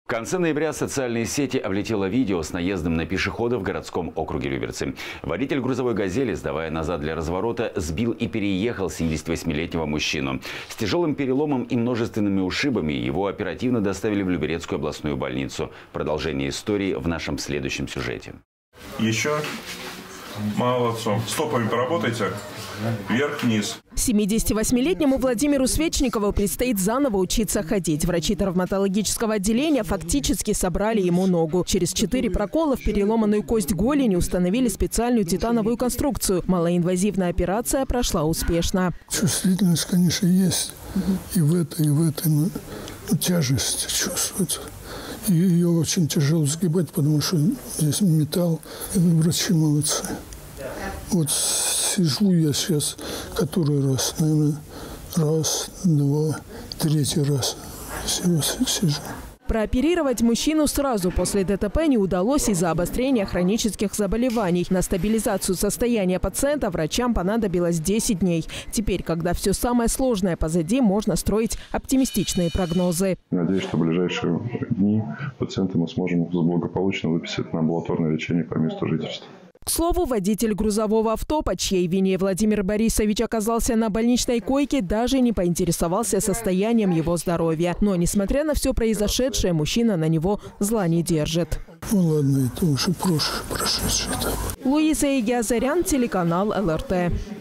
В конце ноября социальные сети облетело видео с наездом на пешехода в городском округе Люберцы. Водитель грузовой «Газели», сдавая назад для разворота, сбил и переехал 78-летнего мужчину. С тяжелым переломом и множественными ушибами его оперативно доставили в Люберецкую областную больницу. Продолжение истории в нашем следующем сюжете. Еще. Молодцом. Стопами поработайте. Вверх-вниз. 78-летнему Владимиру Свечникову предстоит заново учиться ходить. Врачи травматологического отделения фактически собрали ему ногу. Через 4 прокола в переломанную кость голени установили специальную титановую конструкцию. Малоинвазивная операция прошла успешно. Чувствительность, конечно, есть. И в этой, но тяжесть чувствуется. И ее очень тяжело сгибать, потому что здесь металл. И врачи молодцы. Вот сижу я сейчас который раз, наверное, раз, два, третий раз сижу. Прооперировать мужчину сразу после ДТП не удалось из-за обострения хронических заболеваний. На стабилизацию состояния пациента врачам понадобилось 10 дней. Теперь, когда все самое сложное позади, можно строить оптимистичные прогнозы. Надеюсь, что в ближайшие дни пациента мы сможем благополучно выписать на амбулаторное лечение по месту жительства. К слову, водитель грузового авто, по чьей вине Владимир Борисович оказался на больничной койке, даже не поинтересовался состоянием его здоровья. Но, несмотря на все произошедшее, мужчина на него зла не держит. Ну ладно, это уже прошедший этап. Луиза Игиазарян, телеканал ЛРТ.